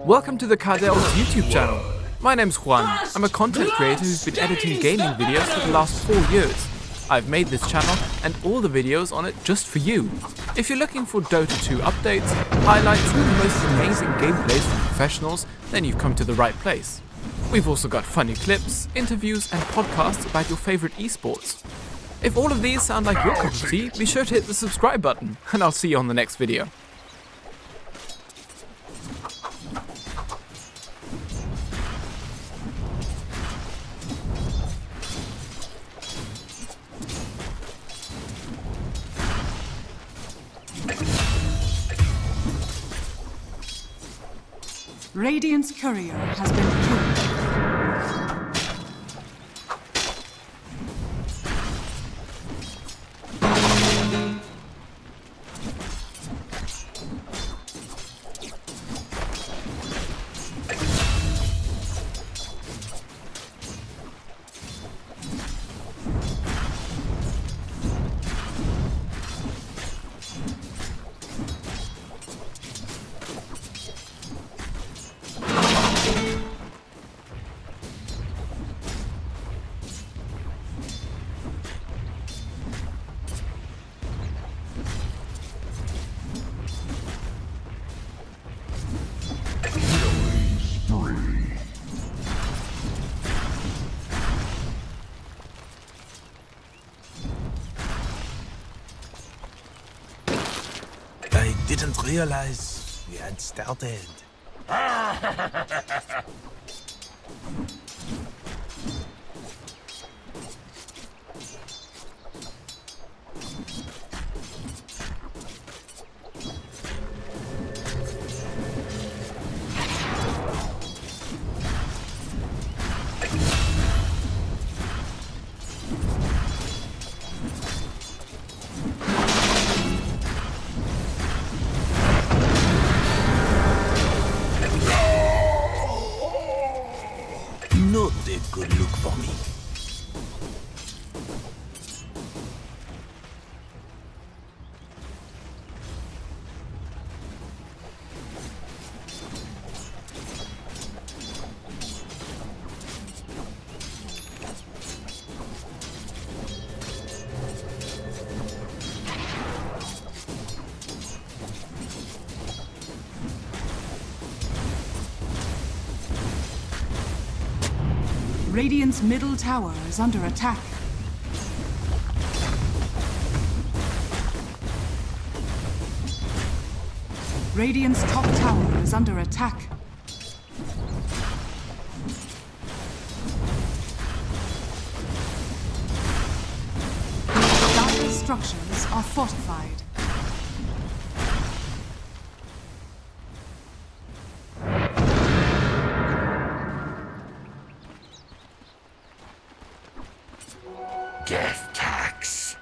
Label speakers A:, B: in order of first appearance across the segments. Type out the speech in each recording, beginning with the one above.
A: Welcome to the Cardel's YouTube channel. My name's Juan. I'm a content creator who's been editing gaming videos for the last 4 years. I've made this channel and all the videos on it just for you. If you're looking for Dota 2 updates, highlights and the most amazing gameplays from professionals, then you've come to the right place. We've also got funny clips, interviews and podcasts about your favorite esports. If all of these sound like your cup of tea, be sure to hit the subscribe button and I'll see you on the next video.
B: Radiant's courier has been killed.
C: I didn't realize we had started. Not a good look for me.
B: Radiant's middle tower is under attack. Radiant's top tower is under attack. Dire's structures are fortified.
C: Death tax.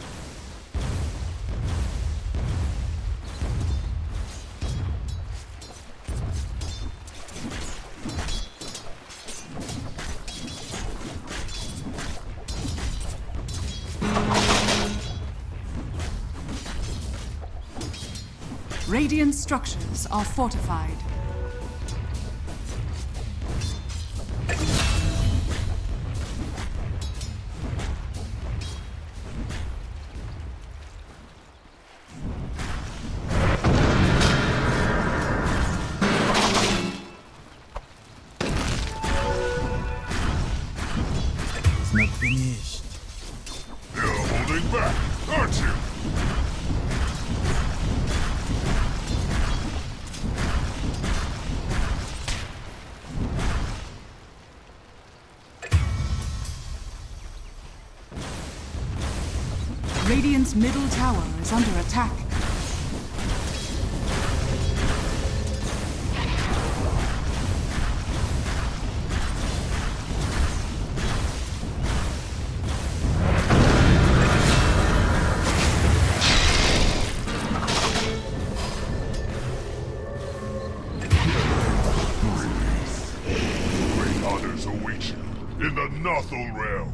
B: Radiant structures are fortified.
C: Not finished.
D: You're holding back, aren't you?
B: Radiant's middle tower is under attack.
D: Great honors await you in the Nothal realm.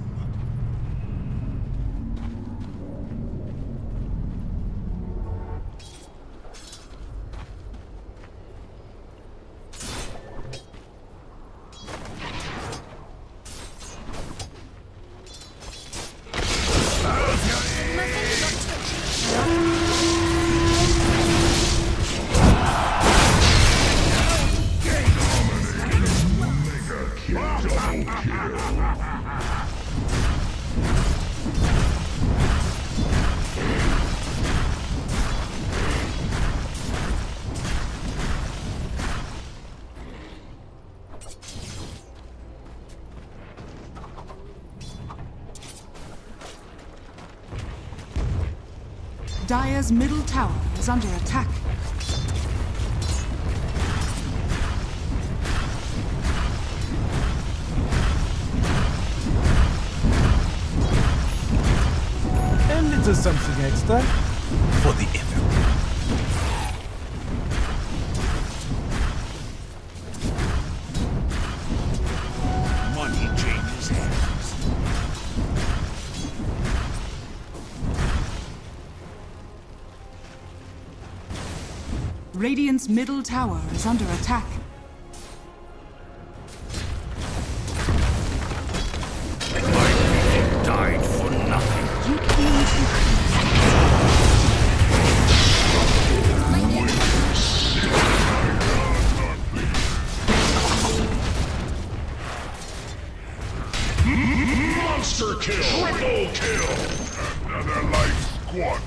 B: Dire's middle tower is under attack.
C: A little something extra for the effort.
D: Money changes hands.
B: Radiant's middle tower is under attack.
D: My died for nothing.
B: You came to
D: Monster kill! Triple kill! Another life squandered.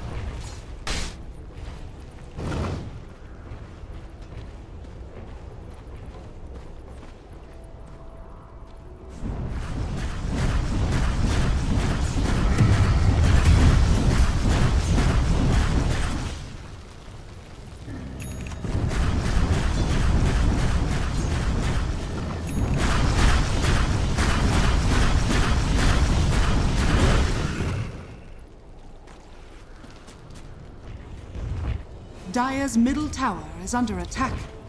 B: Dire's middle tower is under attack.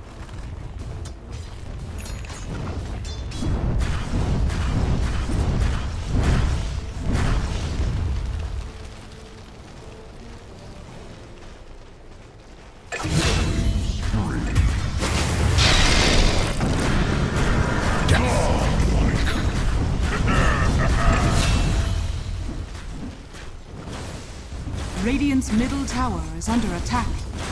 B: Radiant's middle tower is under attack.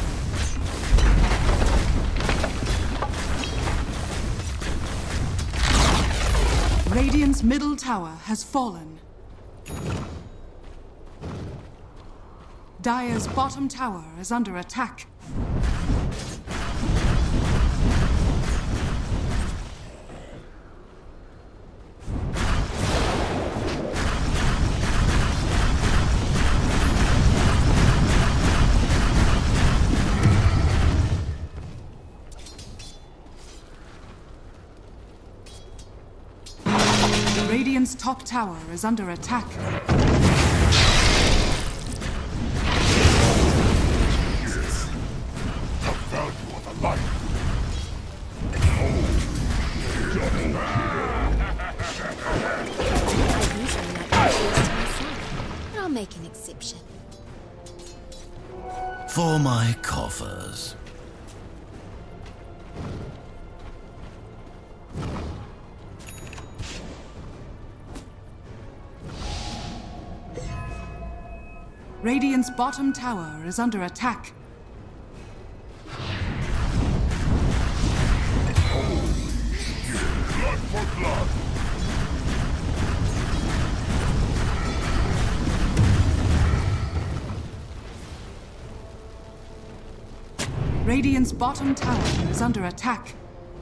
B: Radiant's middle tower has fallen. Dire's bottom tower is under attack. Radiant's top tower is under attack.
D: The value of a life.
E: I usually like my shoes to myself, but I'll make an exception.
C: For my coffers.
B: Radiant's bottom tower is under attack.
D: Blood for blood.
B: Radiant's bottom tower is under attack.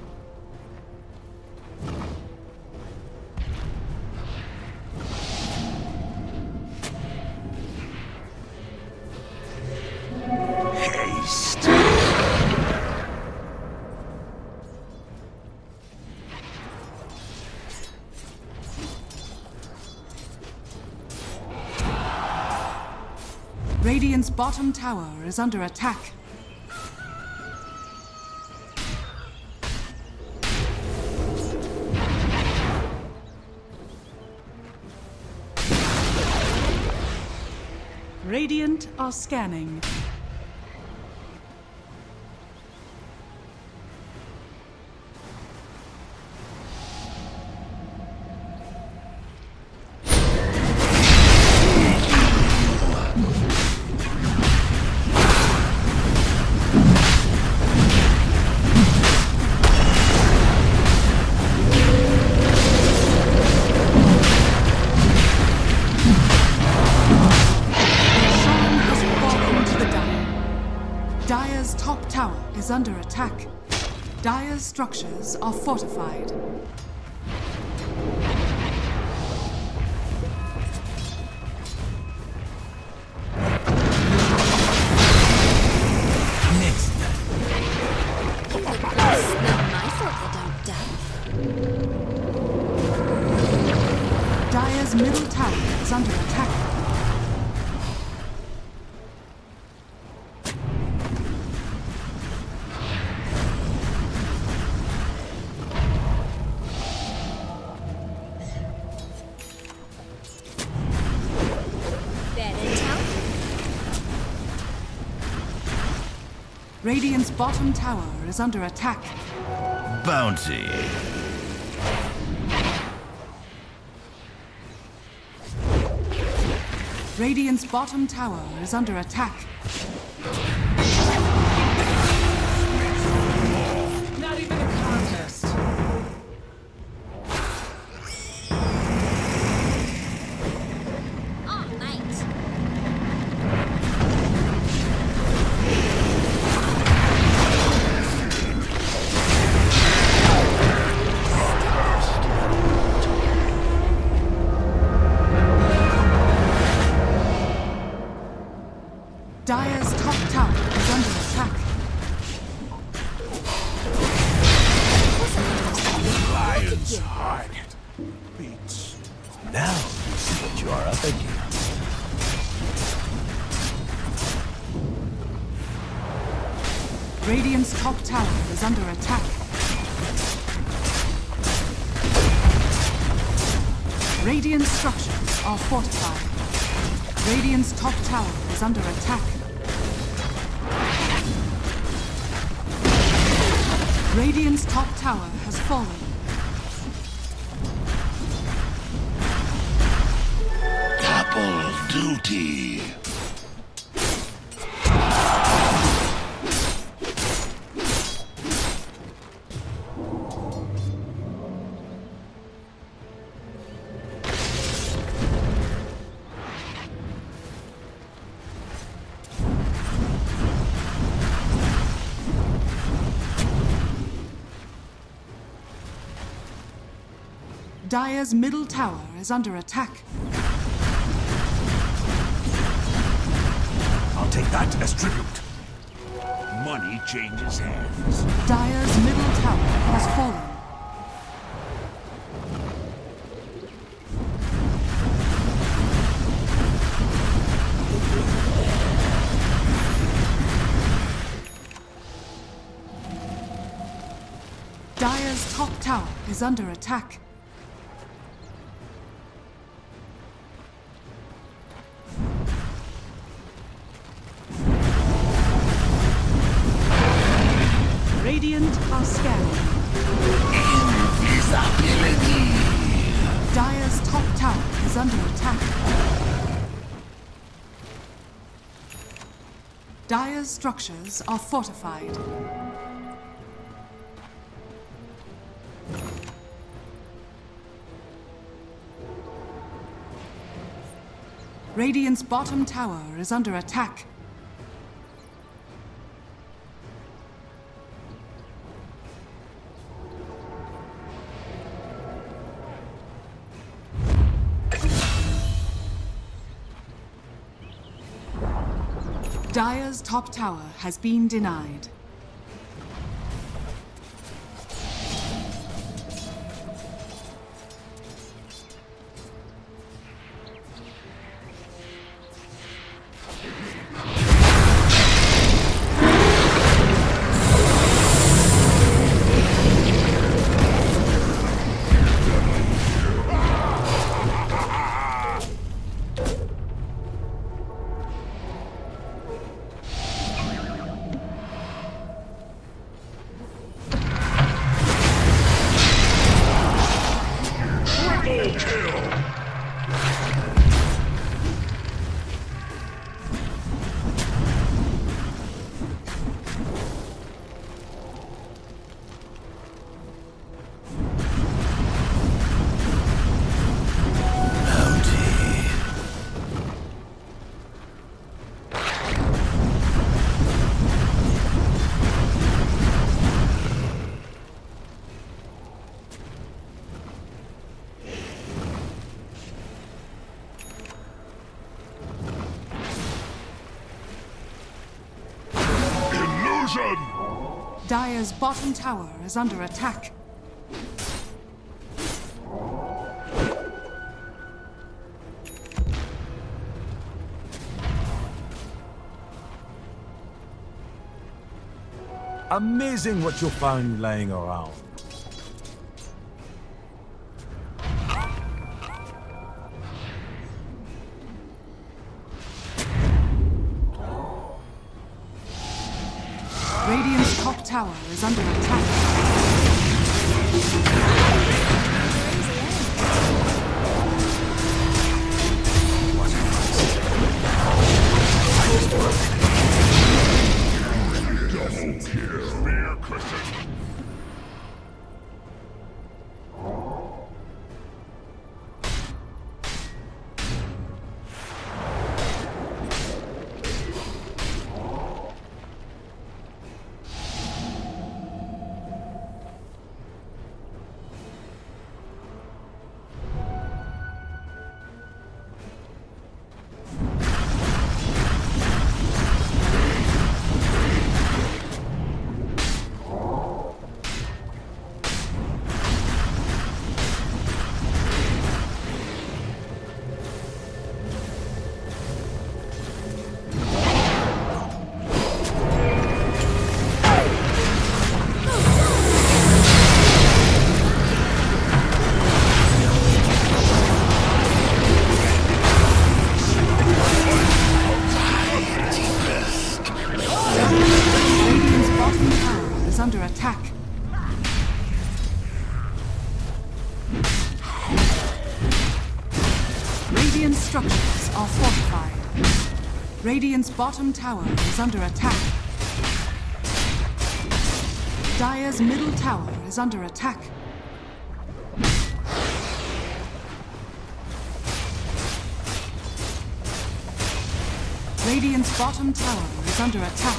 C: Haste.
B: Radiant's bottom tower is under attack. Radiant are scanning. Dire's top tower is under attack. Dire's structures are fortified. Dire's middle tower is under attack. Radiant's bottom tower is under attack.
F: Bounty.
B: Radiant's bottom tower is under attack.
C: Not even a contest.
E: All night.
B: Dire's top tower is under attack.
F: Lion's heart beats. Now you see what you are up against.
B: Radiant's top tower is under attack. Radiant structures are fortified. Radiant's top tower is under attack. Radiant's top tower has fallen.
F: Double duty.
B: Dire's middle tower is under attack.
D: I'll take that as tribute. Money changes hands.
B: Dire's middle tower has fallen. Dire's top tower is under attack. Radiant are scanning.
F: Invisibility.
B: Dire's top tower is under attack. Dire's structures are fortified. Radiant's bottom tower is under attack. Dire's top tower has been denied. Dire's bottom tower is under attack.
C: Amazing what you'll find laying around.
B: Radiant's top tower is under attack.
D: Double kill. Spear cushion.
B: Under attack. Radiant structures are fortified. Radiant's bottom tower is under attack. Dire's middle tower is under attack. Radiant's bottom tower is under attack.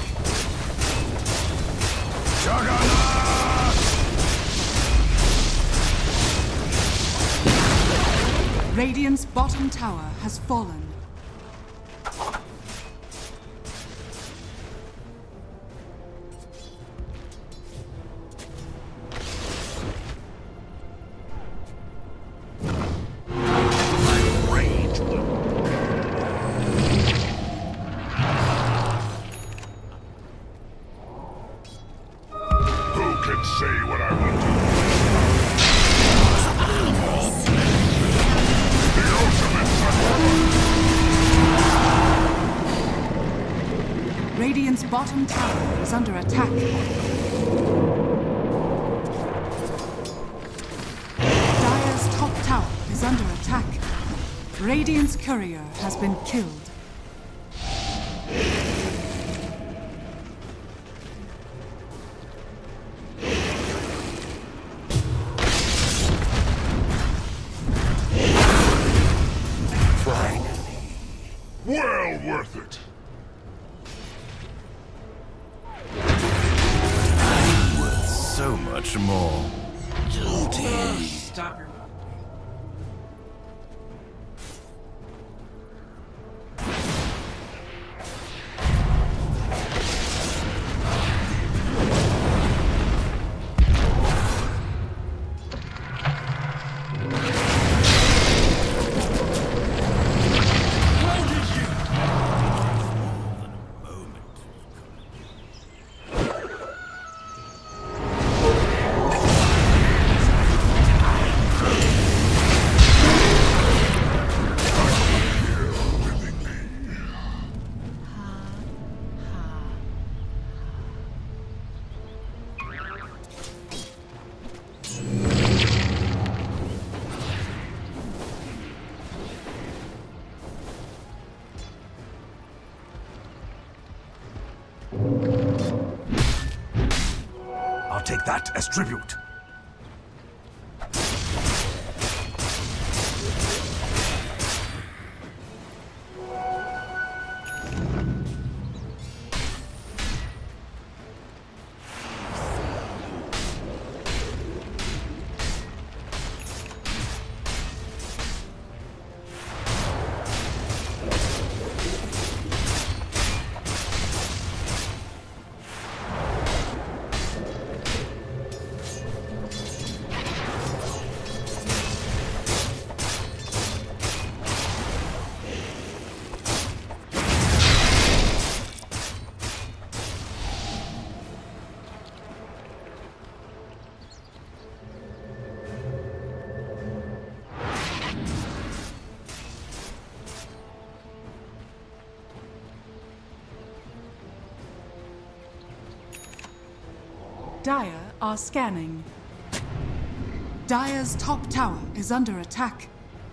B: Radiant's bottom tower has fallen.
D: Say what I will do. The ultimate weapon.
B: Radiant's bottom tower is under attack. Dire's top tower is under attack. Radiant's courier has been killed.
D: Well worth it.
F: Worth so much more. Guilty.
G: Stop your...
F: I'll take that as tribute.
B: Dire are scanning. Dire's top tower is under attack.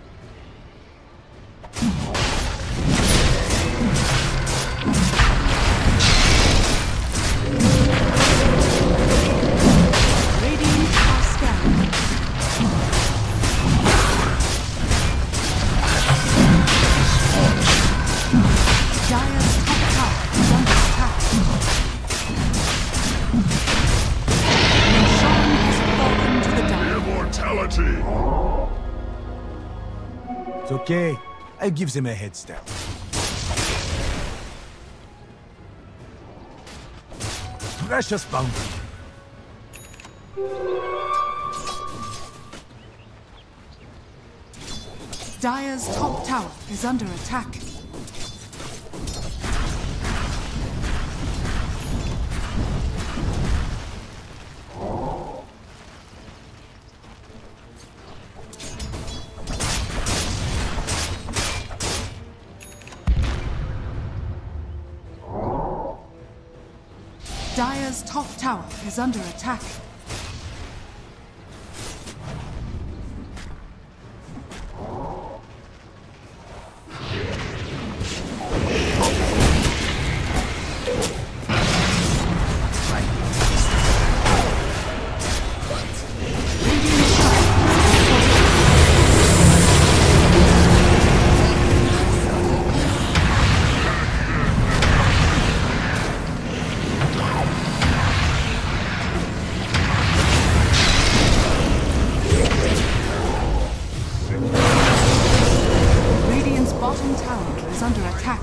B: Radiant are scanning. Dire's top tower is under attack. Sean has fallen to the dire.
D: Immortality!
F: It's okay. I gives him a head start. Precious bounty.
B: Dire's top tower is under attack. Dire's top tower is under attack. Radiant's bottom tower is under attack.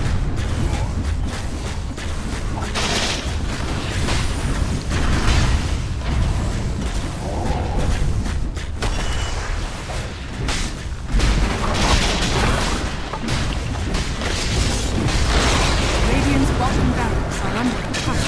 B: Radiant's bottom barracks are under attack.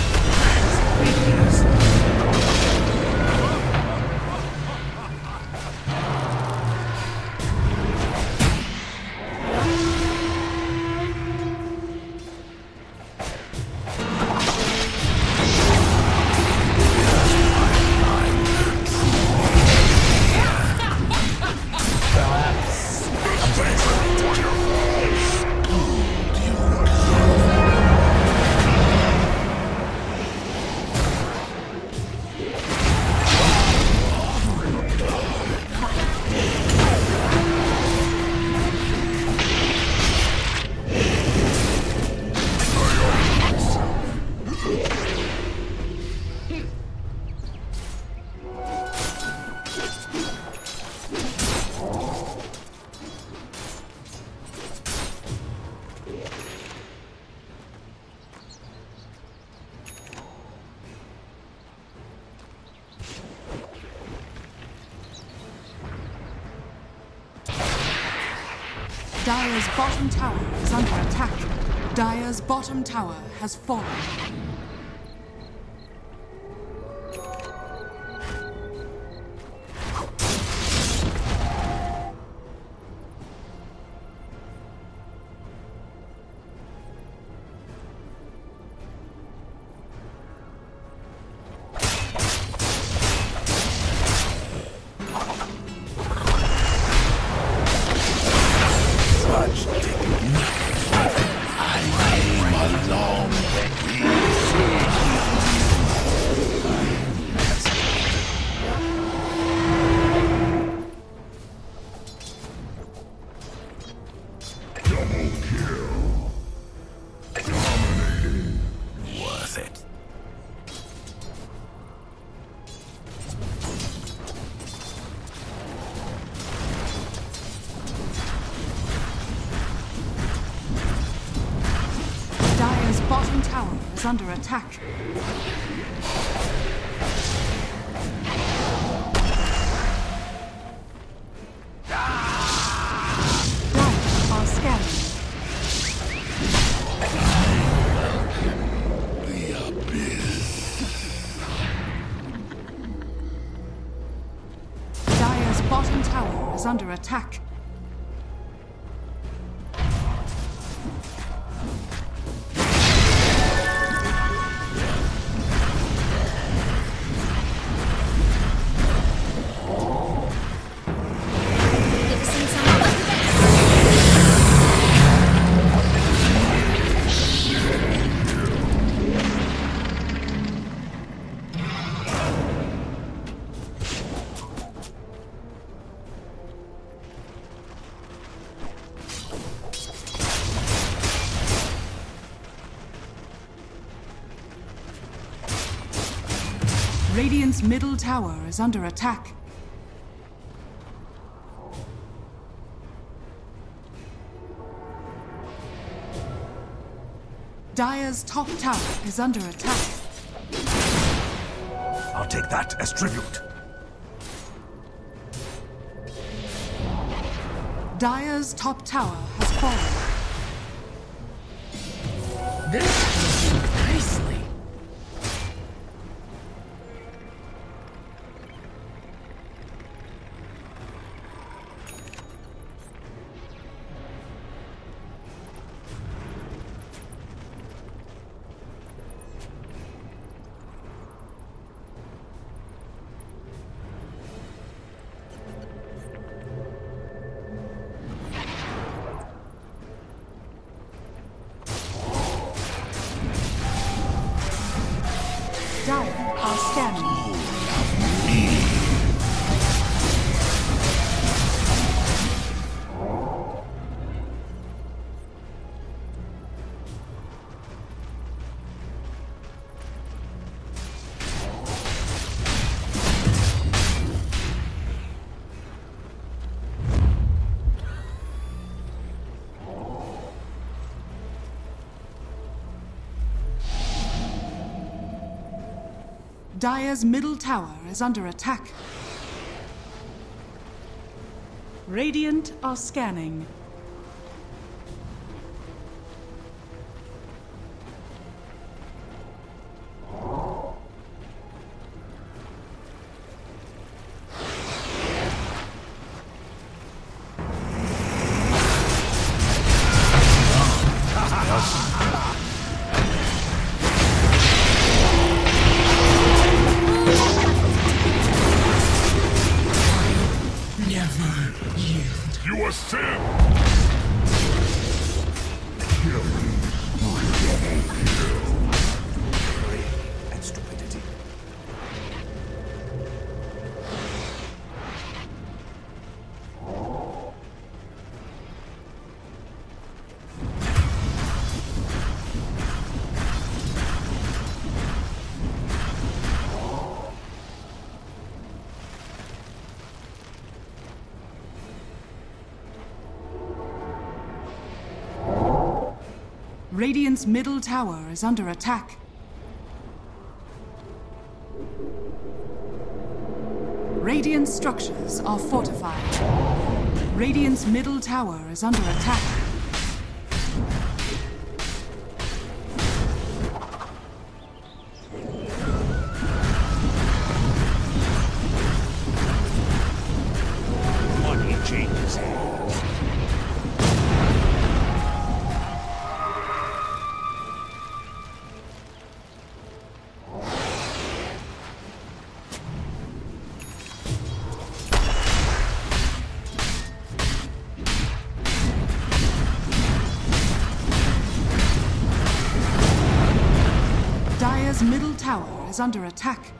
B: Dire's bottom tower is under attack. Dire's bottom tower has fallen. Bottom tower is under attack. Dire are scanning. Dire's bottom tower is under attack. Radiant's middle tower is under attack. Dire's top tower is under attack.
D: I'll take that as tribute.
B: Dire's top tower has fallen.
G: This is nicely.
B: Dire are scanning. Dire's middle tower is under attack. Radiant are scanning.
D: You are sin!
F: And stupidity.
B: Radiant's middle tower is under attack. Radiant structures are fortified. Radiant's middle tower is under attack.
D: Money changes hands.
B: Dire's middle tower is under attack.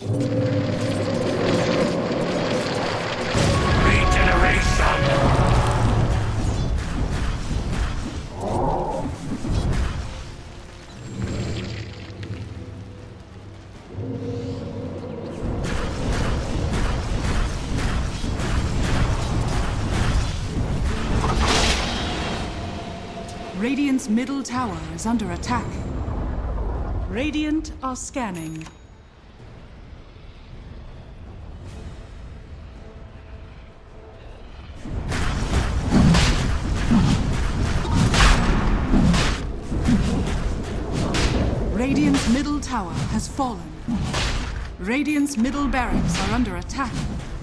B: Radiant's middle tower is under attack. Radiant are scanning. Radiant's middle tower has fallen. Radiant's middle barracks are under attack.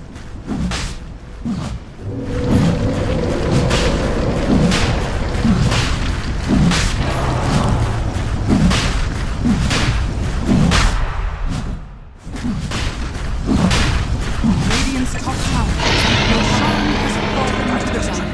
B: Radiant's top tower. Your shrine has fallen to the ground.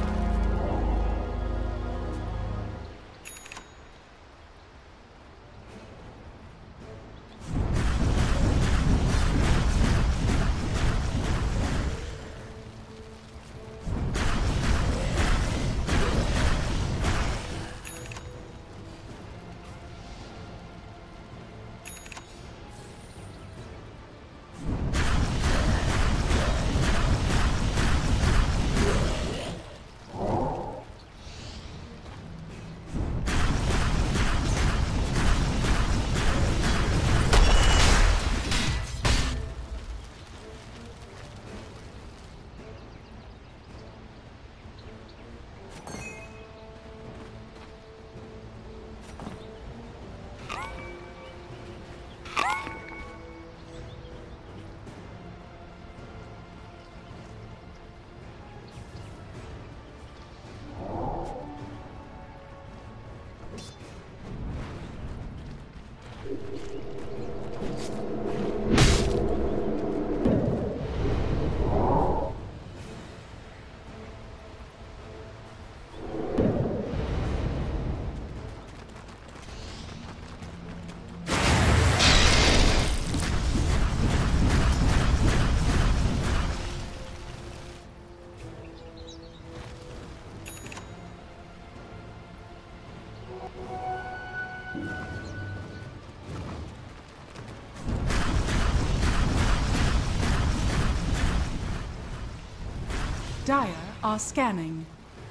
B: Dire are scanning.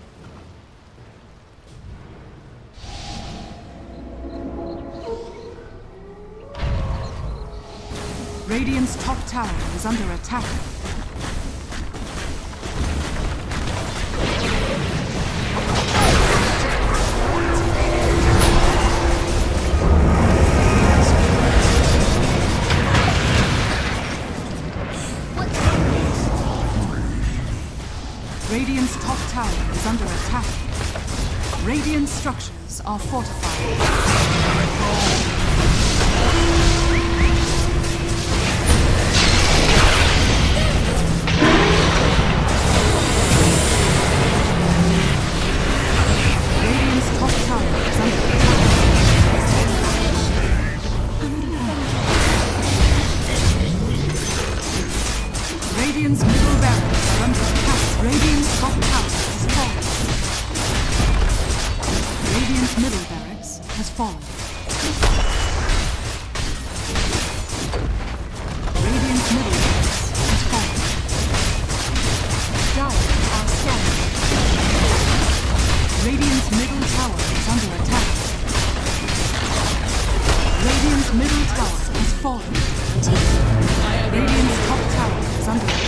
B: Radiant's top tower is under attack. Radiant's top tower is under attack. Radiant structures are fortified. Radiant's middle barracks are under attack. Radiant's top tower has fallen. Radiant's middle barracks has fallen. Radiant's middle barracks has fallen. Dire are scanning. Radiant's middle tower is under attack. Radiant's middle tower has fallen. Radiant's top tower is under attack.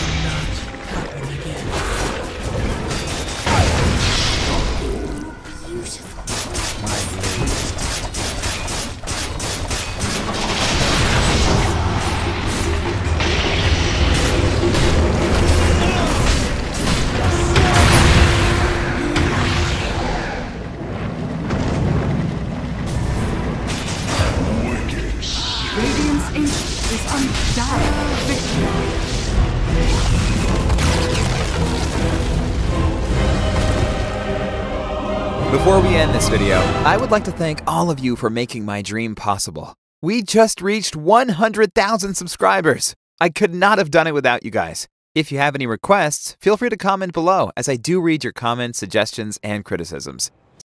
B: Radiant's ancient is under dire victory.
H: Before we end this video, I would like to thank all of you for making my dream possible. We just reached 100,000 subscribers. I could not have done it without you guys. If you have any requests, feel free to comment below, as I do read your comments, suggestions, and criticisms.